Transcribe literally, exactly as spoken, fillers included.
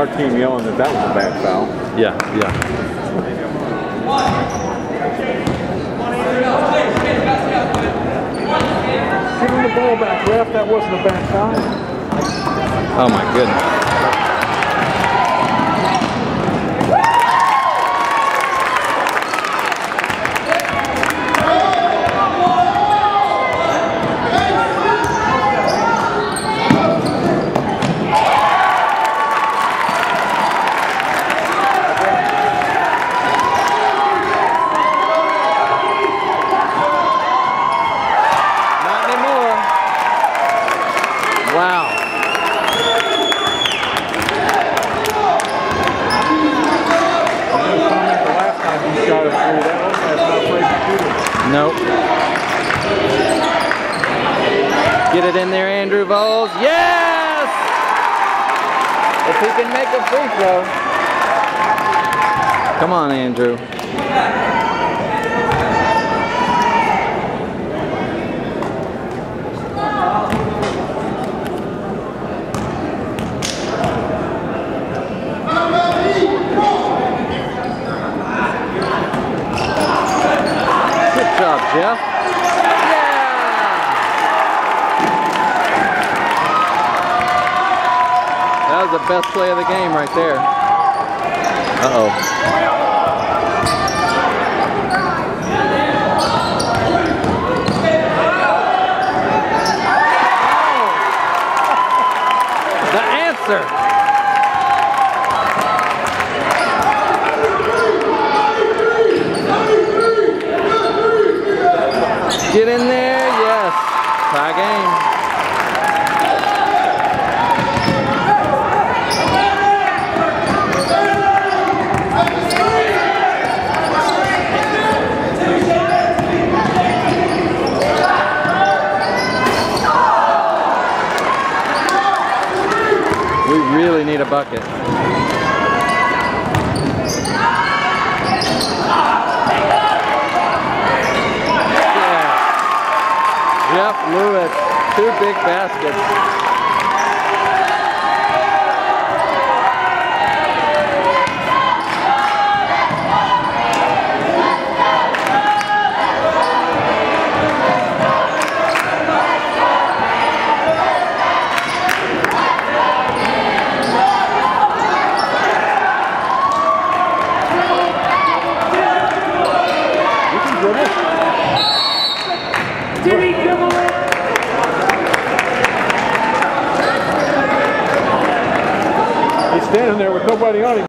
our team yelling that that was a bad foul. Yeah, yeah. Give him the ball back, ref. That wasn't a bad foul. Oh my goodness. Wow. Nope. Get it in there, Andrew Voles. Yes! If he can make a free throw. Come on, Andrew. Good job, Jeff. Yeah! That was the best play of the game right there. Uh-oh. The answer. Get in there, yes. Tie game. We really need a bucket. Jeff Lewis, two big baskets. You can dribble. Jimmy dribble it. He's standing there with nobody on him.